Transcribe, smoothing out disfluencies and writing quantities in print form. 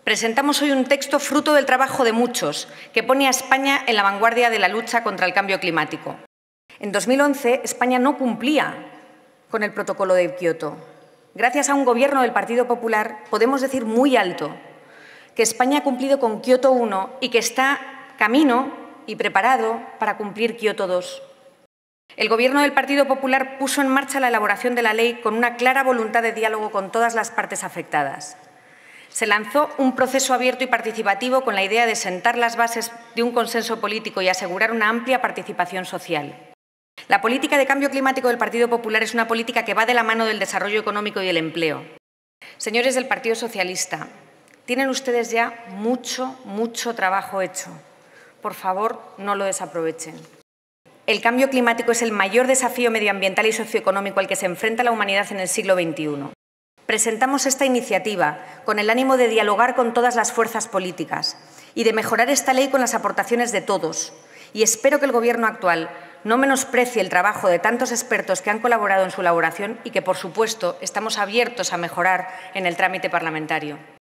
Presentamos hoy un texto fruto del trabajo de muchos, que pone a España en la vanguardia de la lucha contra el cambio climático. En 2011, España no cumplía con el Protocolo de Kioto. Gracias a un Gobierno del Partido Popular, podemos decir muy alto que España ha cumplido con Kioto I y que está camino y preparado para cumplir Kioto II. El Gobierno del Partido Popular puso en marcha la elaboración de la ley con una clara voluntad de diálogo con todas las partes afectadas. Se lanzó un proceso abierto y participativo con la idea de sentar las bases de un consenso político y asegurar una amplia participación social. La política de cambio climático del Partido Popular es una política que va de la mano del desarrollo económico y el empleo. Señores del Partido Socialista, tienen ustedes ya mucho trabajo hecho. Por favor, no lo desaprovechen. El cambio climático es el mayor desafío medioambiental y socioeconómico al que se enfrenta la humanidad en el siglo XXI. Presentamos esta iniciativa con el ánimo de dialogar con todas las fuerzas políticas y de mejorar esta ley con las aportaciones de todos. Y espero que el Gobierno actual no menosprecie el trabajo de tantos expertos que han colaborado en su elaboración y que, por supuesto, estamos abiertos a mejorar en el trámite parlamentario.